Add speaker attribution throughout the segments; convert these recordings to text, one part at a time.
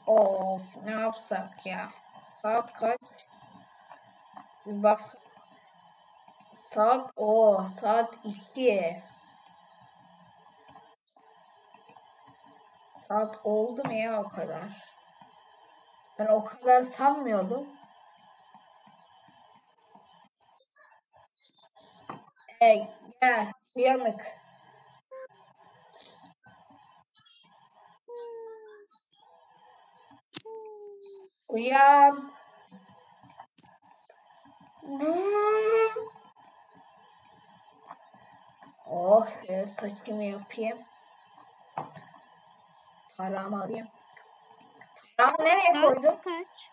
Speaker 1: Of, ne yapsak ya? Saat kaç? Bir bak. Saat 2. Saat oldu mu ya o kadar? Ben o kadar sanmıyordum. Gel, uyanık. Uyan. Oh, saçımı yapayım. Tarağımı alayım. Tarağımı nereye koydun?
Speaker 2: Kaç?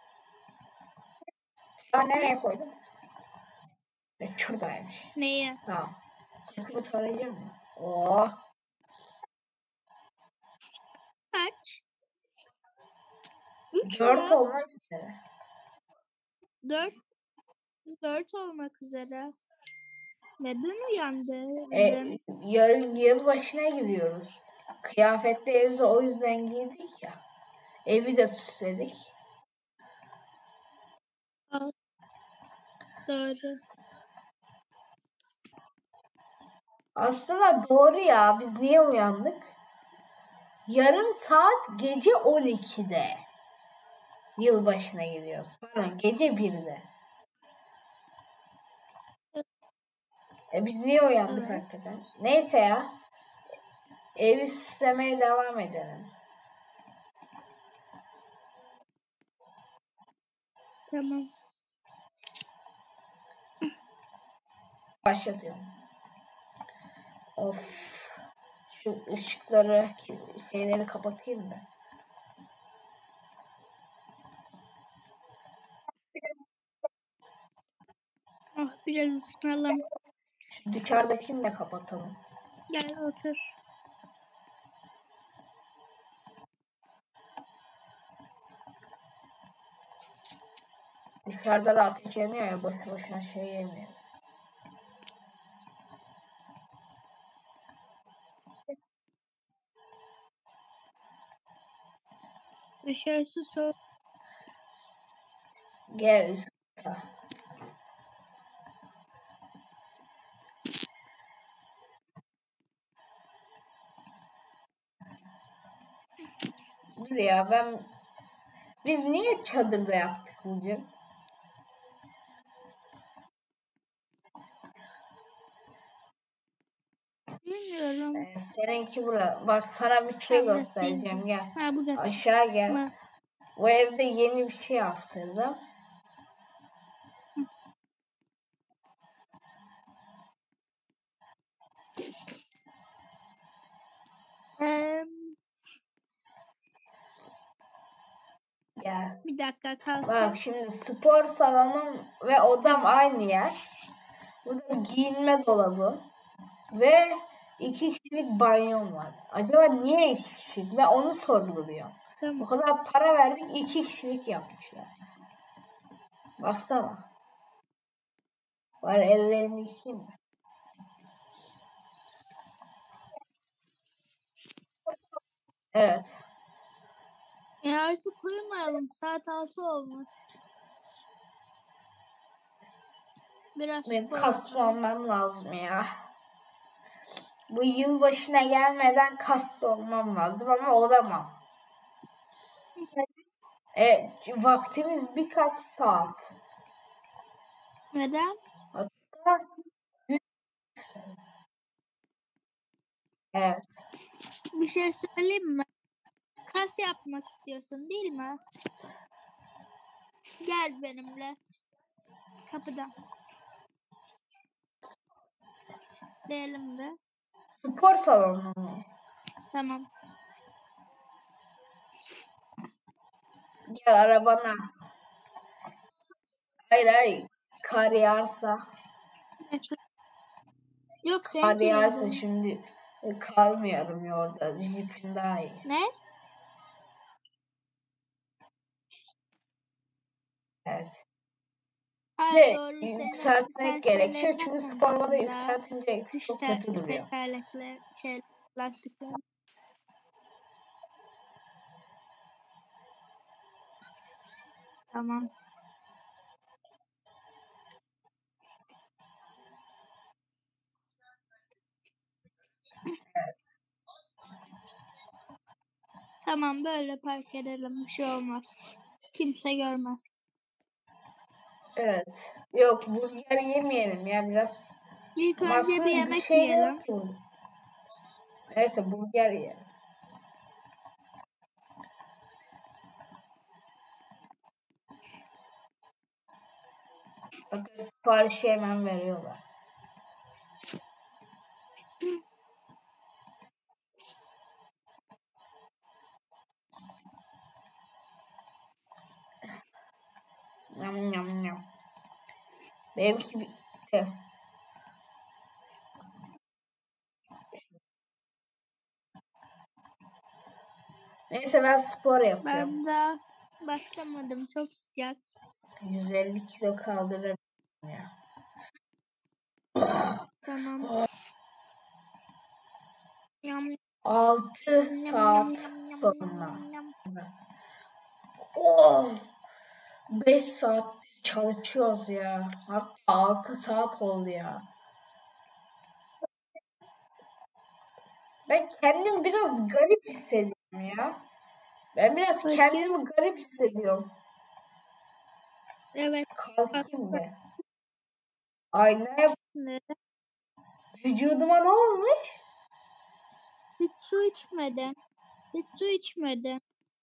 Speaker 1: Tarağı nereye koydun? Şuradaymış.
Speaker 2: Neye?
Speaker 1: Tamam. Saçımı tarayacağım mı? Oh.
Speaker 2: Kaç?
Speaker 1: 4 olmak üzere.
Speaker 2: 4 olmak üzere. Neden uyandı?
Speaker 1: Yarın yılbaşına giriyoruz. Kıyafetlerimizi o yüzden giydik ya. Evi de süsledik.
Speaker 2: Doğru.
Speaker 1: Aslında doğru ya. Biz niye uyandık? Yarın saat gece 12'de. Yılbaşına gidiyoruz. Pardon, gece 1'de. Biz niye uyandık hakikaten? Neyse ya. Evi süslemeye devam edelim.
Speaker 2: Tamam.
Speaker 1: Başlatıyorum. Of. Şu ışıkları, şeyleri kapatayım da.
Speaker 2: Biraz ısınalım.
Speaker 1: Şu dışarıdakini de kapatalım.
Speaker 2: Gel otur.
Speaker 1: Dışarıda da ateş yanıyor ya, boşu boşuna şey yemiyor.
Speaker 2: Dışarısı soğuk.
Speaker 1: Gel. Dur ya, biz niye çadırda yaptık bugün?
Speaker 2: Bilmiyorum.
Speaker 1: Seninki burada. Bak, sana bir şey göstereceğim. Gel.
Speaker 2: Burası.
Speaker 1: Aşağı gel. Bu evde yeni bir şey yaptırdım. Gel.
Speaker 2: Bir dakika kalk.
Speaker 1: Bak şimdi, spor salonum ve odam aynı yer. Burada giyinme dolabı ve 2 kişilik banyom var. Acaba niye 2 kişilik? Ben onu sorguluyorum.
Speaker 2: Tamam.
Speaker 1: Bu kadar para verdik, 2 kişilik yapmışlar. Baksana. Var, ellerimi yıkayayım mı? Evet.
Speaker 2: Artık uyumayalım. Saat 6 olmuş. Biraz
Speaker 1: Benim kaslı olmam lazım ya. Bu yılbaşına gelmeden kaslı olmam lazım ama olamam. Vaktimiz birkaç saat.
Speaker 2: Neden?
Speaker 1: Hatta evet.
Speaker 2: Bir şey söyleyeyim mi? Kas yapmak istiyorsun değil mi? Gel benimle. Kapıdan. Diyelim de.
Speaker 1: Spor salonu mu?
Speaker 2: Tamam.
Speaker 1: Gel arabana. Hayır. Kar yağarsa.
Speaker 2: Yok sen
Speaker 1: Kar yağarsa şimdi kalmıyorum ya orada. Jipin daha iyi.
Speaker 2: Ne?
Speaker 1: Evet.
Speaker 2: Hayır, doğru.
Speaker 1: Yükseltmek gerekiyor çünkü sporda da yükseltince çok kötü duruyor.
Speaker 2: Tekerlekli lastikler. Tamam. Tamam, böyle park edelim. Bir şey olmaz. Kimse görmez.
Speaker 1: Evet. Yok, burger yemeyelim ya biraz.
Speaker 2: İlk
Speaker 1: Ama
Speaker 2: önce bir
Speaker 1: aslında
Speaker 2: yemek
Speaker 1: şey
Speaker 2: yiyelim.
Speaker 1: yok ki burada. Neyse burger yiyelim. Bakın siparişi hemen veriyorlar. Yam yam yam. Benimki bitti. Neyse ben spor yapıyorum.
Speaker 2: Ben daha başlamadım. Çok sıcak.
Speaker 1: 150 kilo kaldırırım ya.
Speaker 2: Tamam. Yam,
Speaker 1: 6
Speaker 2: yam,
Speaker 1: saat
Speaker 2: yam, yam,
Speaker 1: sonra.
Speaker 2: yam.
Speaker 1: Of! 5 saat çalışıyoruz ya. Hatta 6 saat oldu ya. Ben kendimi biraz garip hissediyorum ya. Ben biraz
Speaker 2: Bakayım.
Speaker 1: kendimi garip hissediyorum.
Speaker 2: Evet.
Speaker 1: Kalkayım be. Aynaya
Speaker 2: Ne?
Speaker 1: vücuduma ne olmuş?
Speaker 2: Hiç su içmedim. Hiç su içmedim.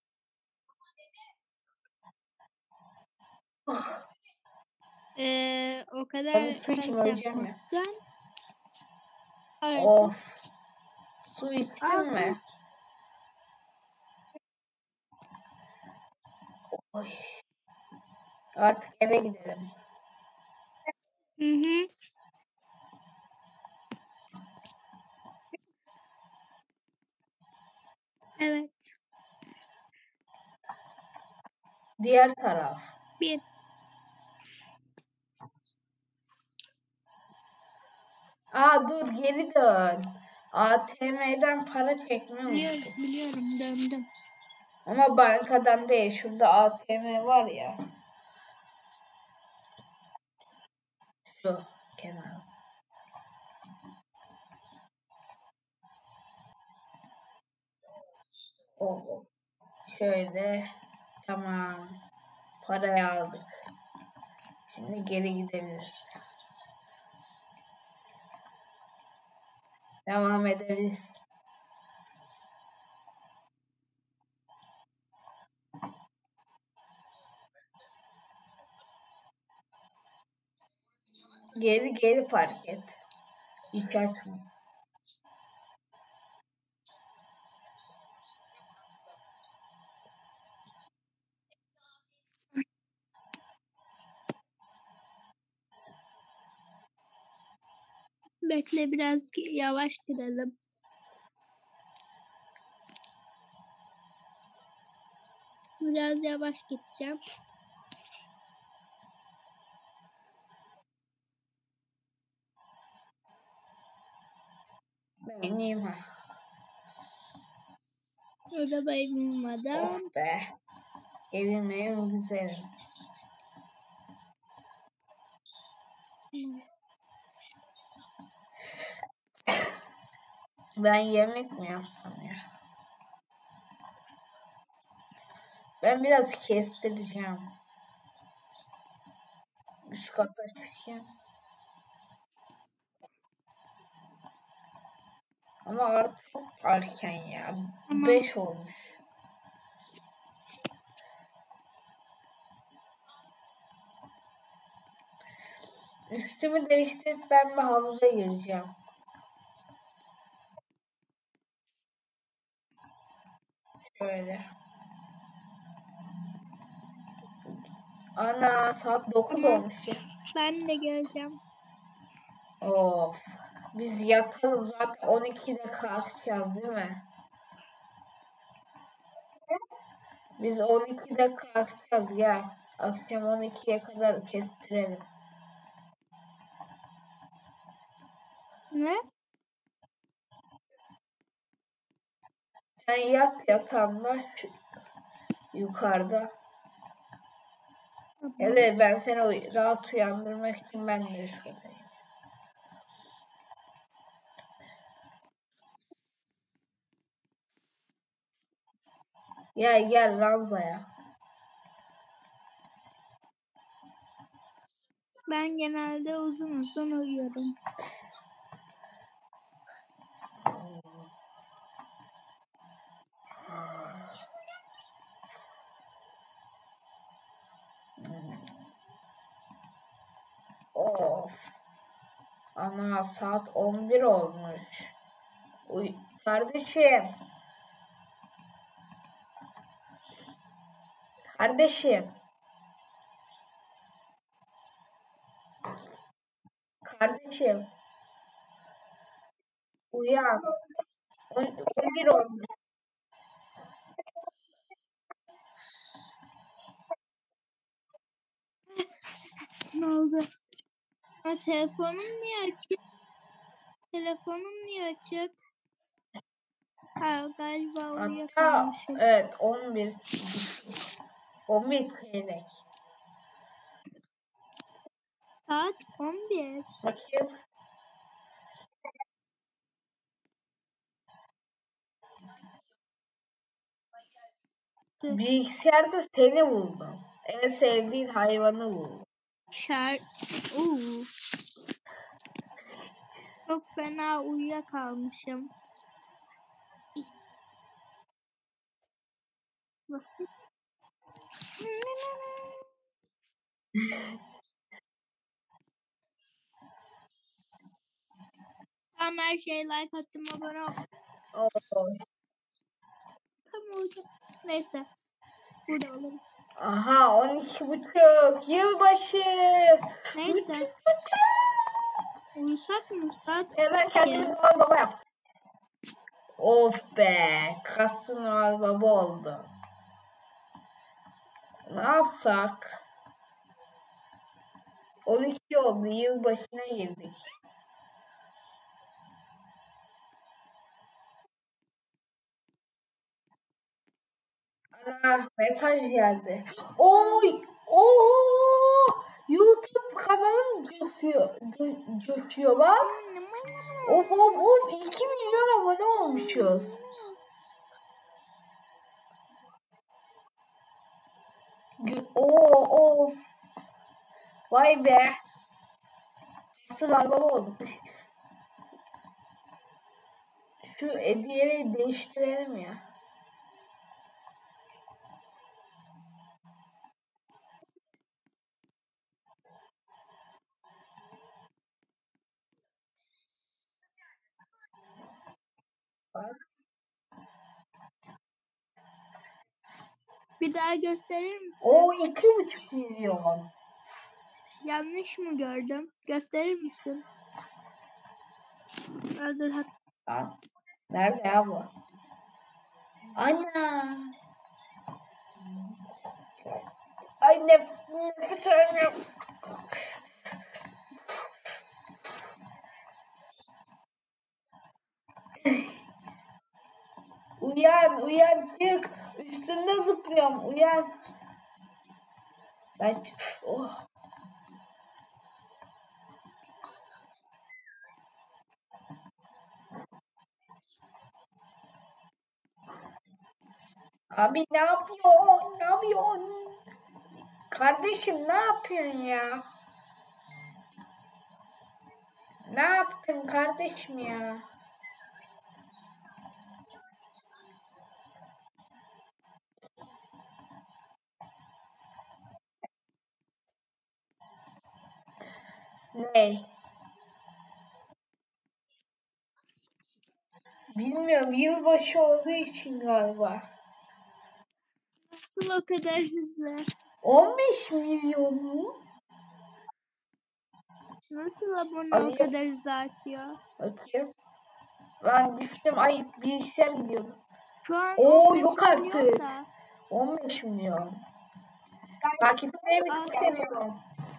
Speaker 2: O kadar
Speaker 1: Ben su içeyim,
Speaker 2: kas
Speaker 1: öleceğim ya.
Speaker 2: yapmaktan. Evet.
Speaker 1: Of. Su içtin
Speaker 2: Aa, su
Speaker 1: mi?
Speaker 2: iç.
Speaker 1: Oy. Artık eve gidelim.
Speaker 2: Hı hı. Evet.
Speaker 1: Diğer taraf.
Speaker 2: Bir.
Speaker 1: Dur geri dön. ATM'den para çekmeyi
Speaker 2: Biliyorum,
Speaker 1: unuttum.
Speaker 2: biliyorum. Döndüm.
Speaker 1: Ama bankadan değil. Şurada ATM var ya. Şu kenar. O. Şöyle. Tamam. Parayı aldık. Şimdi geri gidebiliriz. Devam edebiliriz. Geri park et. Hiç açma.
Speaker 2: Bekle, biraz yavaş gidelim. Biraz yavaş gideceğim.
Speaker 1: Ben ineyim ha.
Speaker 2: Arabaya binmeden.
Speaker 1: Oh be. Evim güzel. Ben yemek mi yapsam ya? Ben biraz kestireceğim. Üst kata çıkayım. Ama artık çok erken ya.
Speaker 2: Tamam.
Speaker 1: 5 olmuş. Üstümü değiştirip ben bir havuza gireceğim. Şöyle. Ana saat 9
Speaker 2: Tamam.
Speaker 1: olmuş ya.
Speaker 2: Ben de geleceğim.
Speaker 1: Of. Biz yatalım zaten 12'de kalkacağız değil mi? Biz 12'de kalkacağız ya. Akşam 12'ye kadar kestirelim.
Speaker 2: Ne?
Speaker 1: Sen yat yatağında yukarıda. Evet, ben seni rahat uyandırmak için ben de üstündeyim. Gel ranzaya.
Speaker 2: Ben genelde uzun uyuyorum.
Speaker 1: Of. Ana saat 11 olmuş. Kardeşim. Kardeşim. Kardeşim. Uyan. 11 olmuş.
Speaker 2: Ne oldu? Ha, telefonum niye açık? Telefonum niye açık? Ha, galiba
Speaker 1: Hatta
Speaker 2: uyuyakalmışım.
Speaker 1: evet 11. 11 çeyrek.
Speaker 2: Saat 11.
Speaker 1: Bakayım. Bilgisayarda seni buldum. En sevdiğin hayvanı buldum.
Speaker 2: Çok fena uyuyakalmışım. Tamam, her şeye like attım, abone ol.
Speaker 1: Oo.
Speaker 2: Tamam oldu. Neyse. Burada olalım.
Speaker 1: Aha 12.30 yılbaşı.
Speaker 2: Neyse. Uyusak mı? Saat
Speaker 1: Hemen kendimi Noel Baba yaptım. Of be. Kastın Noel Baba oldu. Ne yapsak? 12 oldu. Yılbaşına girdik. Ana mesaj geldi. Oy! Oo! YouTube kanalım coşuyor bak. Of 2 milyon abone olmuşuz. Of. Vay be. Nasıl baba oldu. Şu hediyeyi değiştirelim ya. Bak.
Speaker 2: Bir daha gösterir misin?
Speaker 1: O 2,5 milyon.
Speaker 2: Yanlış mı gördüm? Gösterir misin?
Speaker 1: Nerede ya bu? Ana. Ay nefes alamıyorum. Uyan çık. Üstünde zıplıyorum. Uyan. Ben oh. Abi ne yapıyorsun? Ne yapıyorsun? Kardeşim ne yapıyorsun ya? Ne yaptın kardeşim ya? Ne? Bilmiyorum. Yılbaşı olduğu için galiba.
Speaker 2: Nasıl o kadar hızlı?
Speaker 1: 15 milyon mu?
Speaker 2: Nasıl abone o kadar hızlı artıyor?
Speaker 1: Bakayım. Ben düştüm. Ay bilgisayar gidiyordu.
Speaker 2: Şu an
Speaker 1: Yok artık.
Speaker 2: Da.
Speaker 1: 15 milyon. Takipçilerimi çok seviyorum.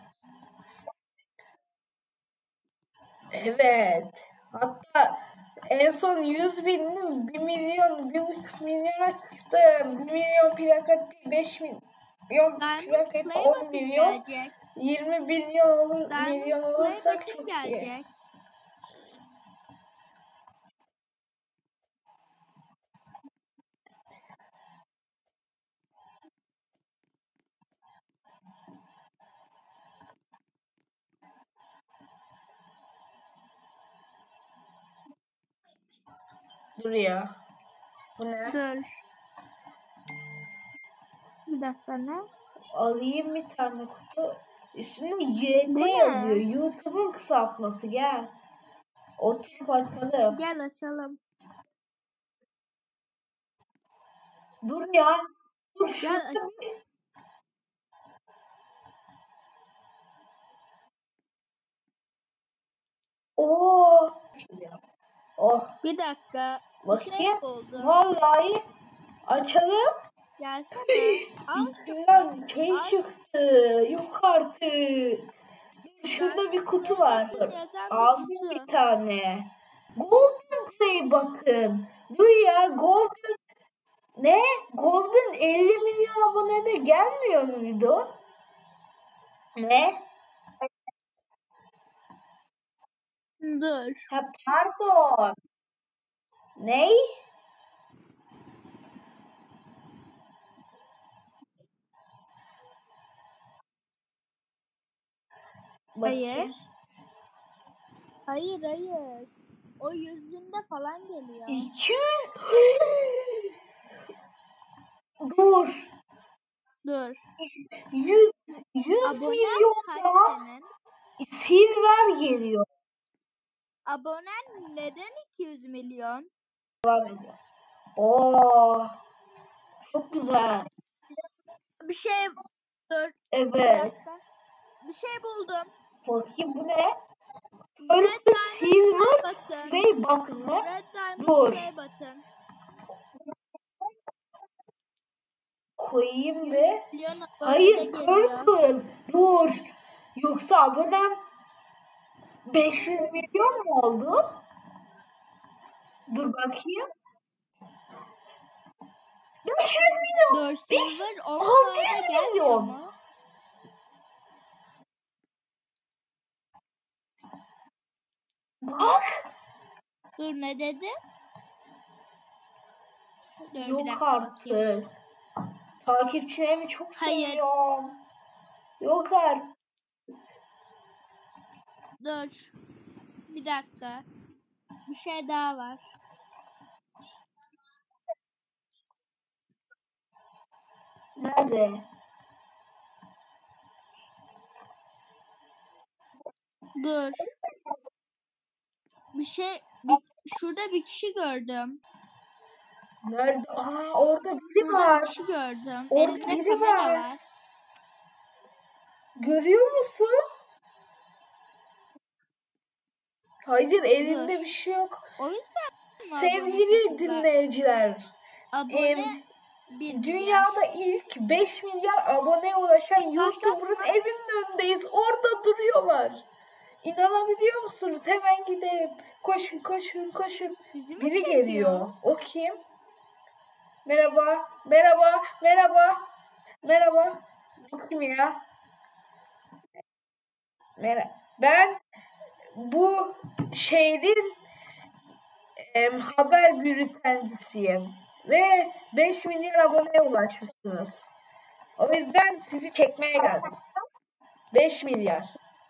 Speaker 1: Evet. Hatta en son 100 bin, 1 milyon, 1,5 milyona çıktım. 1 milyon plaka değil, 5 milyon. Yok,
Speaker 2: Diamond
Speaker 1: plaket
Speaker 2: Clay
Speaker 1: 10
Speaker 2: Button
Speaker 1: milyon.
Speaker 2: gelecek.
Speaker 1: 20 milyon olur,
Speaker 2: Diamond
Speaker 1: milyon
Speaker 2: Clay
Speaker 1: olursak
Speaker 2: Button
Speaker 1: çok iyi.
Speaker 2: gelecek.
Speaker 1: Dur ya. Bu ne?
Speaker 2: Dur. Bir dakika ne?
Speaker 1: Alayım bir tane kutu. Üstünde YT
Speaker 2: Bu ne?
Speaker 1: yazıyor. YouTube'un kısaltması, gel. Oturup açalım.
Speaker 2: Gel açalım.
Speaker 1: Dur ya. Dur
Speaker 2: Gel
Speaker 1: şurada bir... Oo. Oh.
Speaker 2: Bir dakika. Bir şey
Speaker 1: Bakayım.
Speaker 2: buldum.
Speaker 1: Vallahi açalım.
Speaker 2: Gelsene. Al
Speaker 1: İçinden şey
Speaker 2: al.
Speaker 1: çıktı. Yok artık. Şurada bir kutu var.
Speaker 2: Button yazan bir
Speaker 1: Aldım
Speaker 2: kutu.
Speaker 1: bir tane. Golden Play Button. Dur ya, Golden ne? Golden 50 milyon abonede gelmiyor muydu? Ne?
Speaker 2: Dur.
Speaker 1: Ha, pardon. Ney? Bakayım.
Speaker 2: Hayır. Hayır. O 100.000'de falan geliyor.
Speaker 1: 200. Dur.
Speaker 2: Dur.
Speaker 1: 100
Speaker 2: Abonen
Speaker 1: milyon
Speaker 2: kaç
Speaker 1: daha
Speaker 2: senin?
Speaker 1: silver geliyor.
Speaker 2: Abonen neden 200 milyon?
Speaker 1: Oo, çok güzel.
Speaker 2: Bir şey dur. Bir
Speaker 1: Evet.
Speaker 2: dakika. Bir şey buldum.
Speaker 1: Bakayım bu ne?
Speaker 2: Red
Speaker 1: Öyle
Speaker 2: Diamond
Speaker 1: silver
Speaker 2: Play Button.
Speaker 1: play button mı?
Speaker 2: Red Diamond
Speaker 1: Dur.
Speaker 2: Play Button.
Speaker 1: Koyayım ve...
Speaker 2: Milyon abonede
Speaker 1: Hayır,
Speaker 2: geliyor.
Speaker 1: purple. Dur. Yoksa abonem 500 milyon mu oldu? Dur bakayım. 500 milyon.
Speaker 2: Dur silver
Speaker 1: 600
Speaker 2: 10K'da gelmiyor
Speaker 1: milyon.
Speaker 2: mu?
Speaker 1: Bak.
Speaker 2: Dur ne dedi? Dur bir
Speaker 1: Yok
Speaker 2: dakika
Speaker 1: artık.
Speaker 2: bakayım.
Speaker 1: Takipçilerimi çok
Speaker 2: Hayır.
Speaker 1: seviyorum. Yok artık.
Speaker 2: Dur. Bir dakika. Bir şey daha var.
Speaker 1: Nerede?
Speaker 2: Dur. Şurada bir kişi gördüm.
Speaker 1: Nerede? Aa, orada biri
Speaker 2: Şurada
Speaker 1: var.
Speaker 2: bir kişi gördüm.
Speaker 1: Orada
Speaker 2: Elinde
Speaker 1: biri
Speaker 2: kamera
Speaker 1: var.
Speaker 2: var.
Speaker 1: Görüyor musun? Hayır, elinde
Speaker 2: Dur.
Speaker 1: bir şey yok.
Speaker 2: O yüzden mi abone
Speaker 1: Sevgili
Speaker 2: çok güzel?
Speaker 1: dinleyiciler,
Speaker 2: Abone 1 milyar.
Speaker 1: dünyada ilk 5 milyar aboneye ulaşan YouTuber'ın evinin önündeyiz. Orada duruyorlar. İnanabiliyor musunuz? Hemen gidelim. Koşun, koşun, koşun.
Speaker 2: Bizi mi
Speaker 1: Biri
Speaker 2: çekiyor?
Speaker 1: geliyor. O kim? Merhaba, merhaba, merhaba, merhaba. Bu kim ya? Ben bu şehrin haber bültencisiyim. Ve 5 milyar aboneye ulaşmışsınız. O yüzden sizi çekmeye geldim. 5 milyar.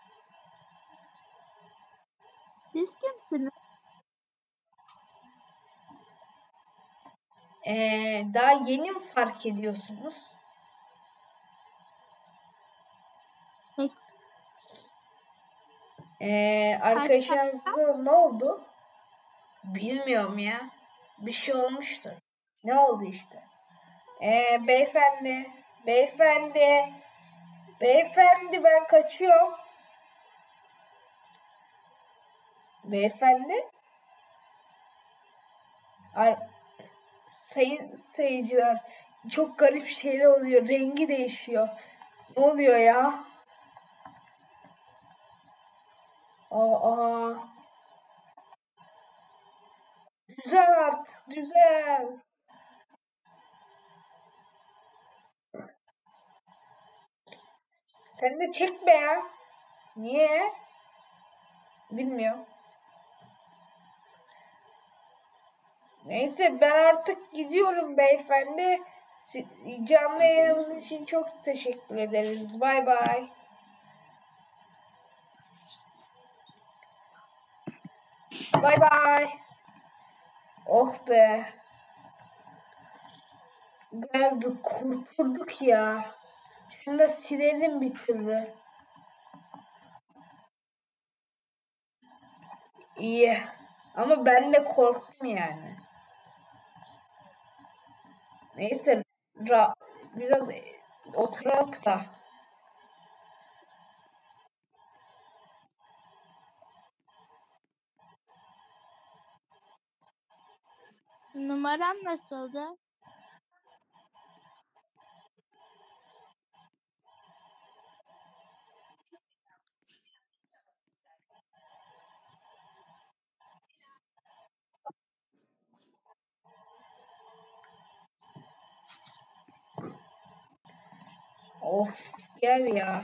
Speaker 2: Siz kimsiniz?
Speaker 1: Daha yeni mi fark ediyorsunuz?
Speaker 2: Peki.
Speaker 1: Arkadaşlarınızda ne oldu? Bilmiyorum ya. Bir şey olmuştur. Ne oldu işte? Beyefendi. Beyefendi. Beyefendi, ben kaçıyorum. Beyefendi. Sayın seyirciler, çok garip şeyler oluyor. Rengi değişiyor. Ne oluyor ya? Aa. Güzel artık. Güzel. Sen de çek be ya. Niye? Bilmiyorum. Neyse ben artık gidiyorum beyefendi. Canlı yayınımız için çok teşekkür ederiz. Bay bay. Bay bay. Oh be. Gel bir kurtulduk ya. Şunu da silelim bir türlü. İyi. Ama ben de korktum yani. Neyse biraz oturalım da.
Speaker 2: Numaram nasıldı?
Speaker 1: Of gel ya.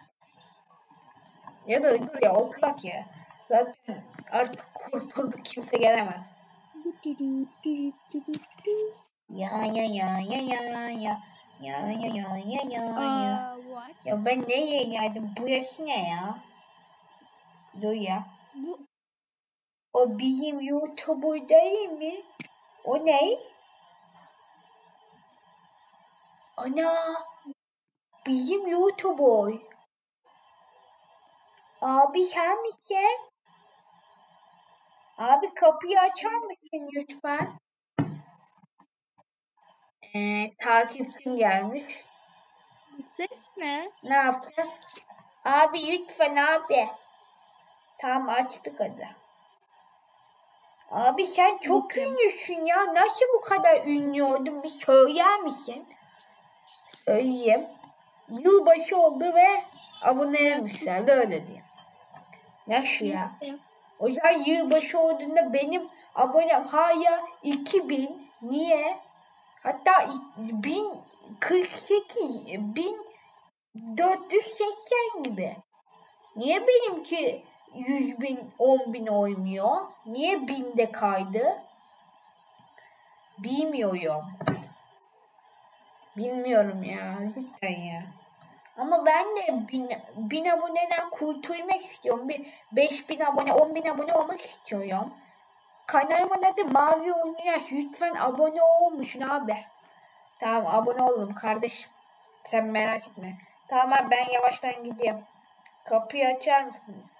Speaker 1: Ya da dur ya oturak ya. Zaten artık kurtulduk kimse gelemez. Ya ya ya ya ya ya. Ya ya ya ya ya ya.
Speaker 2: What?
Speaker 1: Ya ben ne yayınladım? Bu yaş ne ya? Dur ya.
Speaker 2: Bu
Speaker 1: O bizim YouTuber değil mi? O ne? Ana. Bizim YouTuber. Abi sen misin? Abi kapıyı açar mısın lütfen? Takipçim gelmiş.
Speaker 2: ses ne?
Speaker 1: Ne yapacağız? Abi lütfen abi. Tamam açtık hadi. Abi sen çok ünlüsün ya. Nasıl bu kadar ünlü oldun? Bir söyler misin? Söyleyeyim. Yılbaşı oldu ve abonelerim yükseldi öyle diyeyim. Nasıl ya? O yüzden yılbaşı olduğunda benim abonem hala 2000. Niye? Hatta 1048, 1480 gibi. Niye benimki 100 bin, 10 bin oymuyor? Niye binde kaydı? Bilmiyorum. Bilmiyorum ya. Cidden ya. Ama ben de bin aboneden kurtulmak istiyorum. Bir 5000 abone, 10.000 abone olmak istiyorum. Kanalımın adı Mavi Oynuyor. Lütfen abone olmuşsun abi. Tamam abone oldum kardeşim. Sen merak etme. Tamam abi ben yavaştan gideyim. Kapıyı açar mısınız?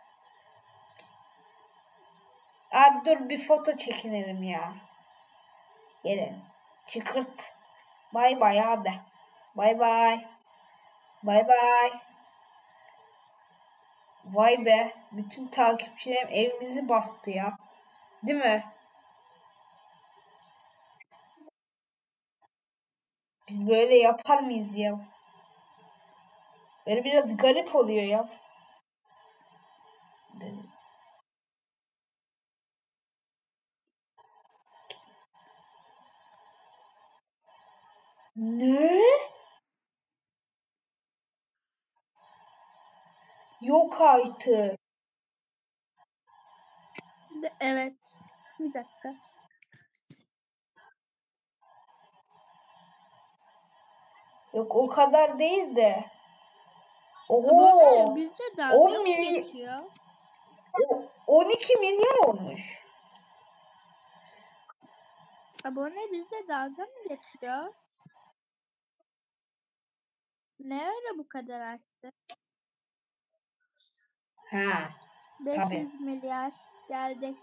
Speaker 1: Abi dur bir foto çekinelim ya. Gelin. Çıkırt. Bay bay abi. Bay bay. Bay bay. Vay be. Bütün takipçilerim evimizi bastı ya. Değil mi? Biz böyle yapar mıyız ya? Böyle biraz garip oluyor ya. Ne? Yok artık.
Speaker 2: Evet. Bir dakika.
Speaker 1: Yok o kadar değil de.
Speaker 2: Abone
Speaker 1: Oho.
Speaker 2: bizde
Speaker 1: 10
Speaker 2: dalga mı
Speaker 1: milyon,
Speaker 2: geçiyor?
Speaker 1: 12 milyar olmuş.
Speaker 2: Abone bizde dalga mı geçiyor? Ne ara bu kadar arttı?
Speaker 1: Ha.
Speaker 2: 500 milyar geldik.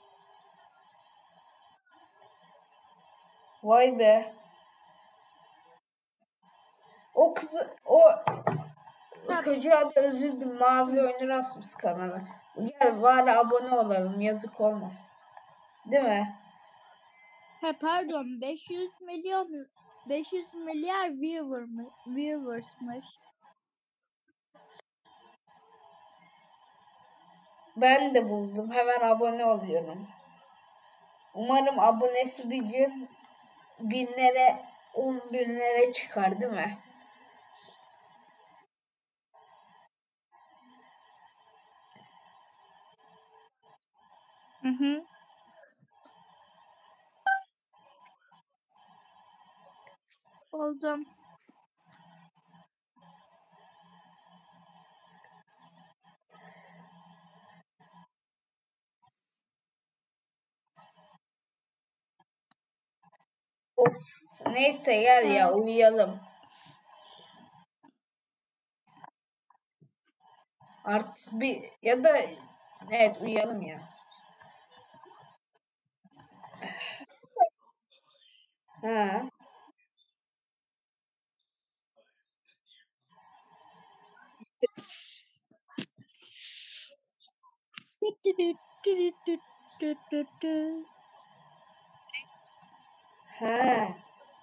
Speaker 1: Vay be. O kızı, o çocuğa da üzüldüm. Mavi Oyuncu Rasmus kanalı. Gel bari abone olalım. Yazık olmaz. Değil mi?
Speaker 2: Ha pardon 500 milyon 500 milyar viewers'mış.
Speaker 1: Ben de buldum. Hemen abone oluyorum. Umarım abonesi bir gün binlere, 10 binlere çıkar değil mi?
Speaker 2: Hı hı. Oldum.
Speaker 1: Of, neyse gel ya uyuyalım. Artık bir ya da evet uyuyalım ya. Ha. Ha.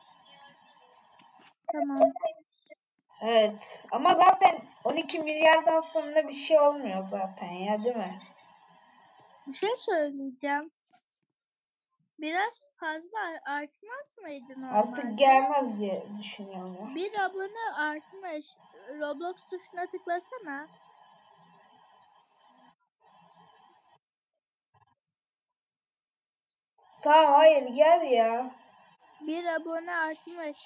Speaker 2: Tamam.
Speaker 1: Evet. Ama zaten 12 milyardan sonra bir şey olmuyor zaten ya, değil mi?
Speaker 2: Bir şey söyleyeceğim. Biraz fazla artmaz mıydı normalde?
Speaker 1: Artık gelmez diye düşünüyorum ya.
Speaker 2: Bir abone artmış. Roblox tuşuna tıklasana.
Speaker 1: Tamam hayır gel ya.
Speaker 2: Bir abone artmış.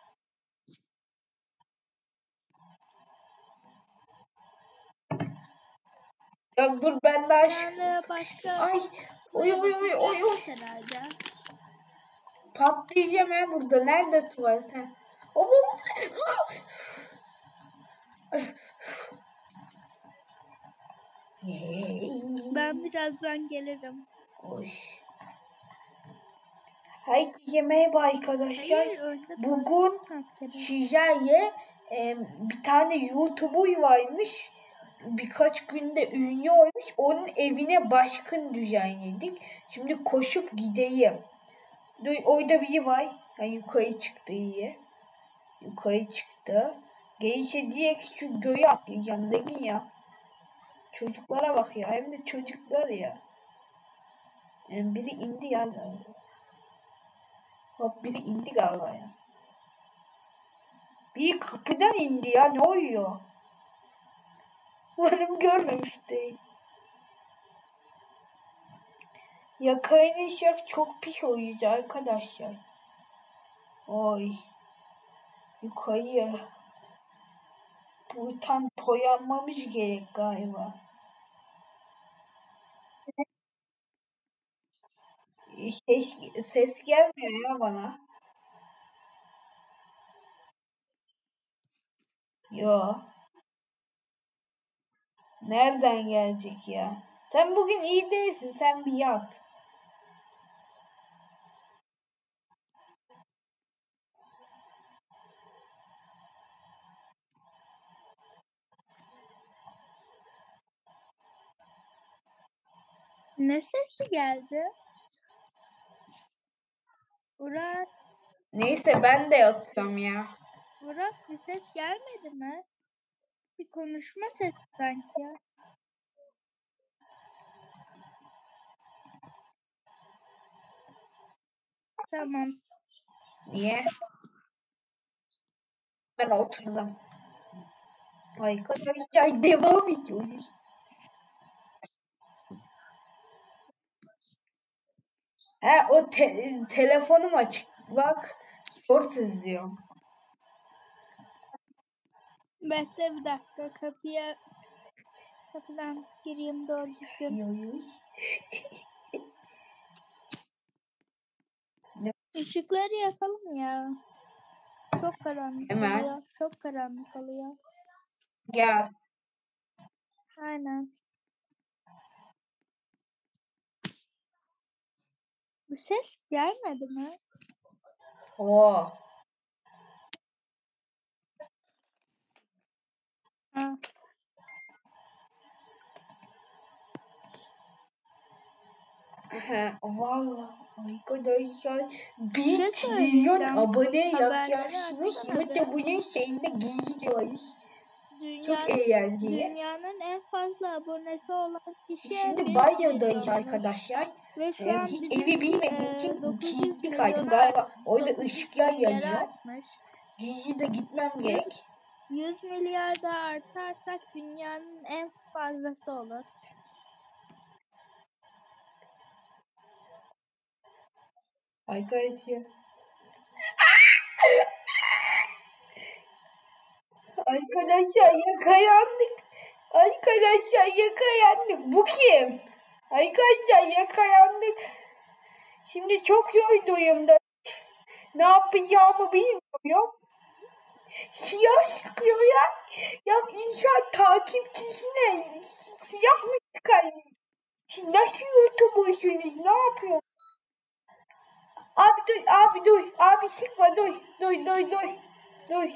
Speaker 1: Ya dur ben daha
Speaker 2: Yani başka
Speaker 1: ay oy oy oy oy oy.
Speaker 2: herhalde.
Speaker 1: Patlayacağım ya burada. Nerede tuvalet? Ha? O bu.
Speaker 2: Ben birazdan gelirim.
Speaker 1: Oy. Hayır yemeğe arkadaşlar.
Speaker 2: Hayır, orada
Speaker 1: Bugün
Speaker 2: tuvalet.
Speaker 1: sizlerle bir tane YouTuber varmış. Birkaç günde ünlü olmuş. Onun evine baskın düzenledik. Şimdi koşup gideyim. Orada biri var. Yani yukarı çıktı iyi. Yukarı çıktı. Gelişe diye şu göğe atlayacağım. Zengin ya. Çocuklara bak ya. Hem de çocuklar ya. Yani biri indi ya. Hop biri indi galiba ya. Bir kapıdan indi ya. Ne oluyor? Umarım görmemişti. Ya kaynayacak çok pis oyuncu arkadaşlar. Oy. Yukarıya. Bu tam boyanmamış gerek galiba. Ses gelmiyor ya bana. Yo. Nereden gelecek ya? Sen bugün iyi değilsin. Sen bir yat.
Speaker 2: Ne sesi geldi? Uras.
Speaker 1: Neyse ben de yatıyorum ya.
Speaker 2: Uras, bir ses gelmedi mi? Bir konuşma sesi sanki. Tamam.
Speaker 1: Niye? Ben oturdum. Arkadaşlar devam ediyoruz. He o telefonum açık. Bak short izliyorum.
Speaker 2: Bekle bir dakika, kapıdan gireyim doğru düzgün.
Speaker 1: Yoyuş.
Speaker 2: Işıkları yakalım ya. Çok karanlık
Speaker 1: Hemen.
Speaker 2: oluyor. Çok karanlık oluyor.
Speaker 1: Gel.
Speaker 2: Aynen. Bu ses gelmedi mi?
Speaker 1: Oo.
Speaker 2: Ha.
Speaker 1: Vallahi arkadaşlar
Speaker 2: şey
Speaker 1: 1 trilyon
Speaker 2: söyleyeceğim.
Speaker 1: abone
Speaker 2: Haberleri
Speaker 1: yaklaşmış
Speaker 2: açsana
Speaker 1: ve de bunun şeyinde giyiyoruz. Çok
Speaker 2: Dünyanın,
Speaker 1: eğlenceli.
Speaker 2: dünyanın en fazla abonesi olan kişi
Speaker 1: Şimdi
Speaker 2: 1
Speaker 1: banyodayız
Speaker 2: trilyonmuş.
Speaker 1: arkadaşlar.
Speaker 2: Ve şu an
Speaker 1: Hiç
Speaker 2: bizim
Speaker 1: evi bilmediğim için
Speaker 2: 900
Speaker 1: gizli
Speaker 2: milyona
Speaker 1: kaydım galiba. Orada
Speaker 2: 900
Speaker 1: ışıklar
Speaker 2: milyara
Speaker 1: yanıyor.
Speaker 2: artmış.
Speaker 1: Gizli de gitmem
Speaker 2: 100,
Speaker 1: gerek.
Speaker 2: 100 milyar da artarsak dünyanın en fazlası olur.
Speaker 1: Arkadaşlar. Arkadaşlar yakalandık. Arkadaşlar yakalandık. Bu kim? Arkadaşlar yakalandık. Şimdi çok zor durumda. Ne yapacağımı bilmiyorum. Siyah sıkıyor ya. Ya insan takipçisine siyah mı çıkar? Siz nasıl YouTuber'sunuz? Ne yapıyorsunuz? Abi dur, abi dur. Abi sıkma dur. Dur.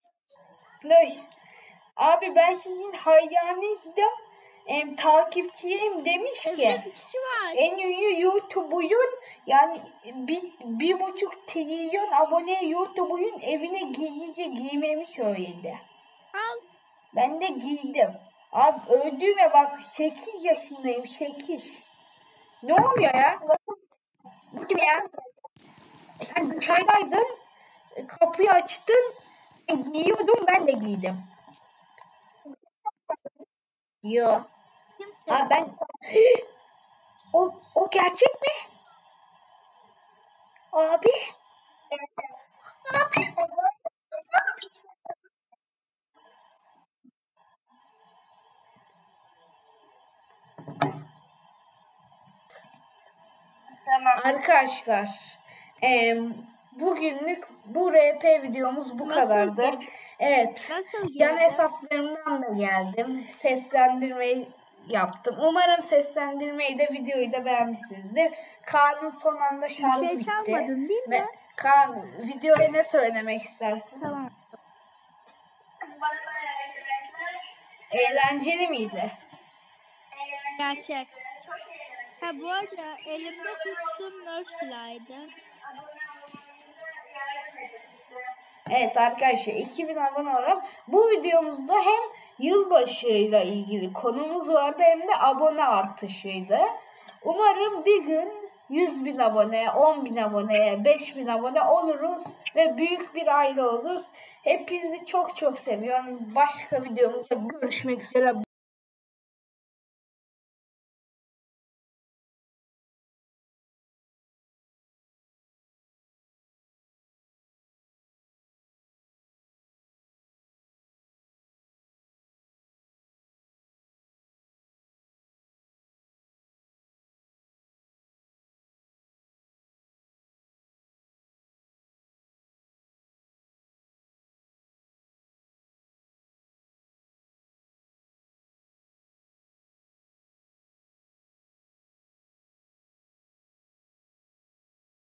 Speaker 1: Abi ben sizin hayranınızdım. Takipçiyim demiş ki.
Speaker 2: kişi var.
Speaker 1: En ünlü YouTuber'un yani 1,5 trilyon abone YouTuber'un evine gizlice giymemi söyledi.
Speaker 2: Al.
Speaker 1: Ben de giydim. Abi öldüğüme bak 8 yaşındayım 8. Ne oluyor ya? Bu kim ya? Sen dışarıdaydın. Kapıyı açtın. Sen giyiyordun ben de giydim. Yo.
Speaker 2: Kimse.
Speaker 1: Abi ben o gerçek mi? Abi.
Speaker 2: Tamam.
Speaker 1: Arkadaşlar bugünlük bu RP videomuz bu
Speaker 2: Nasıl
Speaker 1: kadardı.
Speaker 2: geldi?
Speaker 1: Evet.
Speaker 2: Nasıl
Speaker 1: Yan
Speaker 2: geldi?
Speaker 1: hesaplarımdan da geldim. Seslendirmeyi yaptım. Umarım seslendirmeyi de videoyu da beğenmişsinizdir. Kaan'ın son anda şarjı
Speaker 2: Bir şey
Speaker 1: bitti.
Speaker 2: çalmadın değil mi?
Speaker 1: Kaan videoya ne söylemek istersin?
Speaker 2: Tamam.
Speaker 1: Eğlenceli miydi?
Speaker 2: Gerçek. Ha bu arada elimde tuttuğum Nerf silahıydı.
Speaker 1: Evet arkadaşlar 2000 abone olarak bu videomuzda hem yılbaşıyla ilgili konumuz vardı hem de abone artışıydı. Umarım bir gün 100.000 abone, 10.000 abone, 5.000 abone oluruz ve büyük bir aile oluruz. Hepinizi çok seviyorum. Başka videomuzda görüşmek üzere.